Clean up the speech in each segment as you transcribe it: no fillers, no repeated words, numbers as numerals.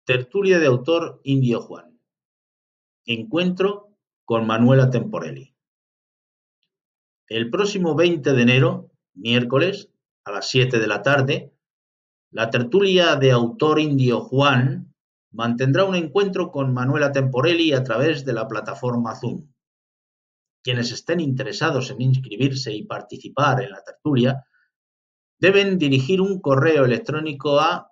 Tertulia de autor Indio Juan. Encuentro con Manuela Temporelli. El próximo 20 de enero, miércoles, a las 7 de la tarde, la tertulia de autor Indio Juan mantendrá un encuentro con Manuela Temporelli a través de la plataforma Zoom. Quienes estén interesados en inscribirse y participar en la tertulia deben dirigir un correo electrónico a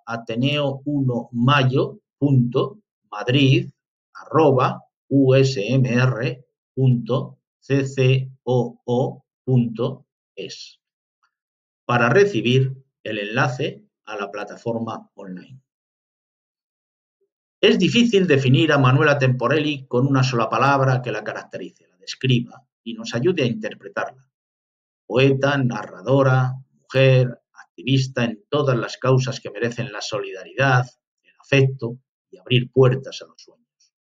ateneo1mayo.madrid@usmr.ccoo.es para recibir el enlace a la plataforma online. Es difícil definir a Manuela Temporelli con una sola palabra que la caracterice, la describa y nos ayude a interpretarla. Poeta, narradora, mujer, activista en todas las causas que merecen la solidaridad, el afecto y abrir puertas a los sueños.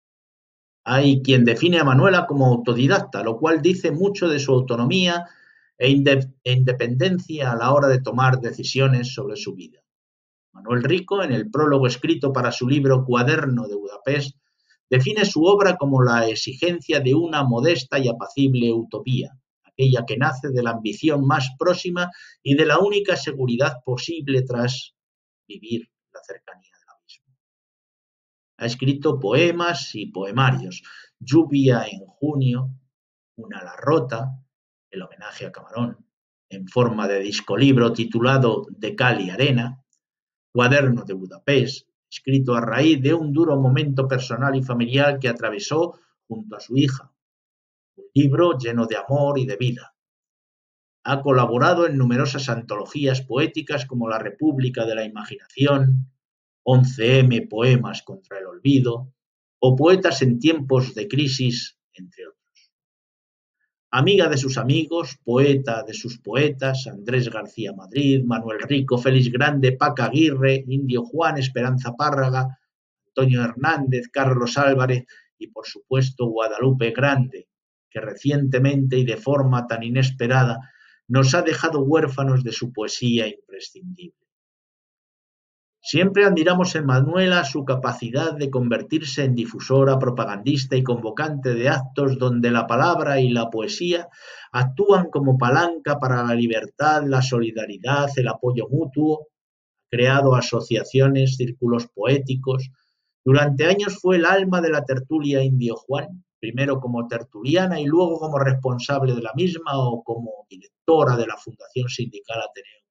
Hay quien define a Manuela como autodidacta, lo cual dice mucho de su autonomía e independencia a la hora de tomar decisiones sobre su vida. Manuel Rico, en el prólogo escrito para su libro Cuaderno de Budapest, define su obra como la exigencia de una modesta y apacible utopía, aquella que nace de la ambición más próxima y de la única seguridad posible tras vivir la cercanía del abismo. Ha escrito poemas y poemarios, Lluvia en junio, Una ala rota, el homenaje a Camarón, en forma de discolibro titulado De cal y arena, Cuaderno de Budapest, escrito a raíz de un duro momento personal y familiar que atravesó junto a su hija. Un libro lleno de amor y de vida. Ha colaborado en numerosas antologías poéticas como La República de la Imaginación, 11M Poemas contra el Olvido o Poetas en tiempos de crisis, entre otros. Amiga de sus amigos, poeta de sus poetas, Andrés García Madrid, Manuel Rico, Félix Grande, Paca Aguirre, Indio Juan, Esperanza Párraga, Antonio Hernández, Carlos Álvarez y, por supuesto, Guadalupe Grande, que recientemente y de forma tan inesperada nos ha dejado huérfanos de su poesía imprescindible. Siempre admiramos en Manuela su capacidad de convertirse en difusora, propagandista y convocante de actos donde la palabra y la poesía actúan como palanca para la libertad, la solidaridad, el apoyo mutuo. Ha creado asociaciones, círculos poéticos. Durante años fue el alma de la tertulia Indio Juan, primero como tertuliana y luego como responsable de la misma o como directora de la Fundación Sindical Ateneo.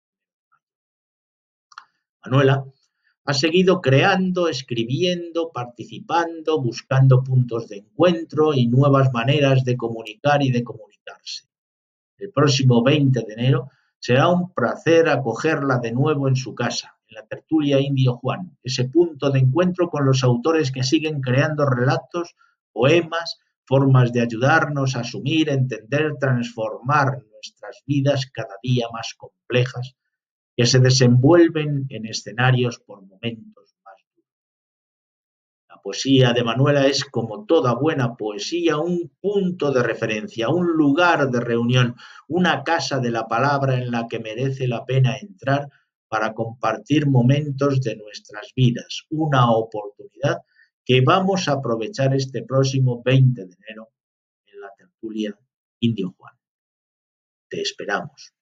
Manuela ha seguido creando, escribiendo, participando, buscando puntos de encuentro y nuevas maneras de comunicar y de comunicarse. El próximo 20 de enero será un placer acogerla de nuevo en su casa, en la tertulia Indio Juan, ese punto de encuentro con los autores que siguen creando relatos, poemas, formas de ayudarnos a asumir, entender, transformar nuestras vidas cada día más complejas, que se desenvuelven en escenarios por momentos más duros. La poesía de Manuela es, como toda buena poesía, un punto de referencia, un lugar de reunión, una casa de la palabra en la que merece la pena entrar para compartir momentos de nuestras vidas, una oportunidad que vamos a aprovechar este próximo 20 de enero en la tertulia Indio Juan. Te esperamos.